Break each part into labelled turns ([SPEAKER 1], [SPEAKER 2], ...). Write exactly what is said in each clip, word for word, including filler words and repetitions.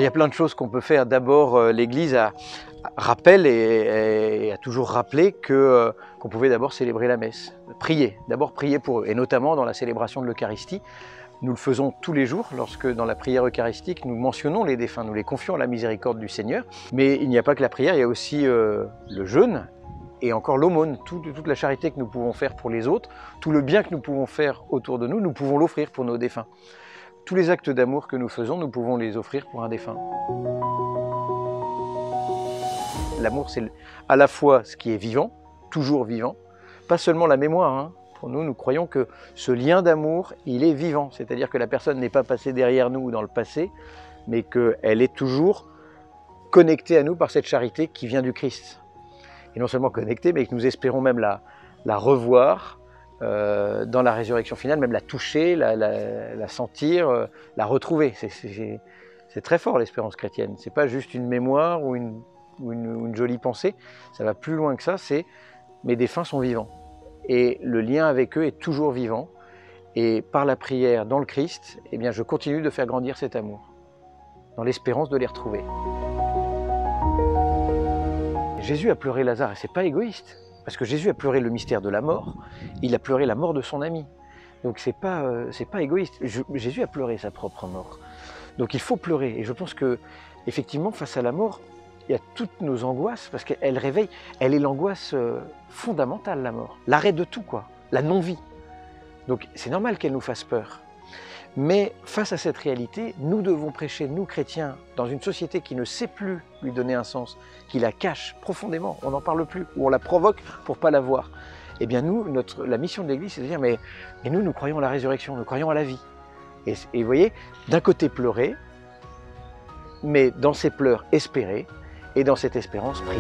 [SPEAKER 1] y a plein de choses qu'on peut faire. D'abord, euh, l'Église a, rappelle et, et a toujours rappelé que, euh, qu'on pouvait d'abord célébrer la messe, prier, d'abord prier pour eux, et notamment dans la célébration de l'Eucharistie. Nous le faisons tous les jours lorsque dans la prière eucharistique nous mentionnons les défunts, nous les confions à la miséricorde du Seigneur. Mais il n'y a pas que la prière, il y a aussi euh, le jeûne et encore l'aumône, tout, toute la charité que nous pouvons faire pour les autres, tout le bien que nous pouvons faire autour de nous, nous pouvons l'offrir pour nos défunts. Tous les actes d'amour que nous faisons, nous pouvons les offrir pour un défunt. L'amour, c'est à la fois ce qui est vivant, toujours vivant, pas seulement la mémoire, hein. Pour nous, nous croyons que ce lien d'amour, il est vivant. C'est-à-dire que la personne n'est pas passée derrière nous ou dans le passé, mais qu'elle est toujours connectée à nous par cette charité qui vient du Christ. Et non seulement connectée, mais que nous espérons même la, la revoir euh, dans la résurrection finale, même la toucher, la, la, la sentir, euh, la retrouver. C'est très fort l'espérance chrétienne. Ce n'est pas juste une mémoire ou une, ou une, ou une jolie pensée. Ça va plus loin que ça, c'est mes défunts sont vivants. Et le lien avec eux est toujours vivant. Et par la prière dans le Christ, eh bien, je continue de faire grandir cet amour, dans l'espérance de les retrouver. Jésus a pleuré Lazare, et ce n'est pas égoïste, parce que Jésus a pleuré le mystère de la mort, il a pleuré la mort de son ami. Donc ce n'est pas, euh, c'est pas égoïste. Je, Jésus a pleuré sa propre mort. Donc il faut pleurer. Et je pense que, effectivement, face à la mort, il y a toutes nos angoisses, parce qu'elle réveille, elle est l'angoisse fondamentale, la mort. L'arrêt de tout, quoi. La non-vie. Donc c'est normal qu'elle nous fasse peur. Mais face à cette réalité, nous devons prêcher, nous chrétiens, dans une société qui ne sait plus lui donner un sens, qui la cache profondément, on n'en parle plus, ou on la provoque pour ne pas la voir. Eh bien nous, notre, la mission de l'Église, c'est de dire, mais, mais nous, nous croyons à la résurrection, nous croyons à la vie. Et, et vous voyez, d'un côté pleurer, mais dans ces pleurs espérer, et dans cette espérance, prier.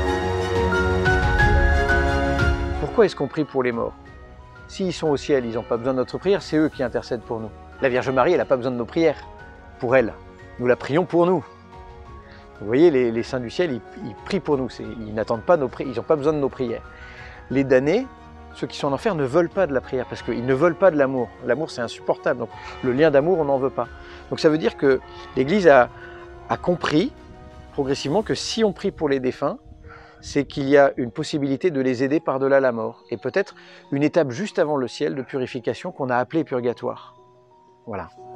[SPEAKER 1] Pourquoi est-ce qu'on prie pour les morts? S'ils sont au ciel, ils n'ont pas besoin de notre prière, c'est eux qui intercèdent pour nous. La Vierge Marie, elle n'a pas besoin de nos prières pour elle. Nous la prions pour nous. Vous voyez, les, les saints du ciel, ils, ils prient pour nous. Ils n'attendent pas nos prières, ils n'ont pas besoin de nos prières. Les damnés, ceux qui sont en enfer, ne veulent pas de la prière parce qu'ils ne veulent pas de l'amour. L'amour, c'est insupportable. Donc, le lien d'amour, on n'en veut pas. Donc, ça veut dire que l'Église a, a compris progressivement que si on prie pour les défunts, c'est qu'il y a une possibilité de les aider par-delà la mort. Et peut-être une étape juste avant le ciel de purification qu'on a appelée purgatoire. Voilà.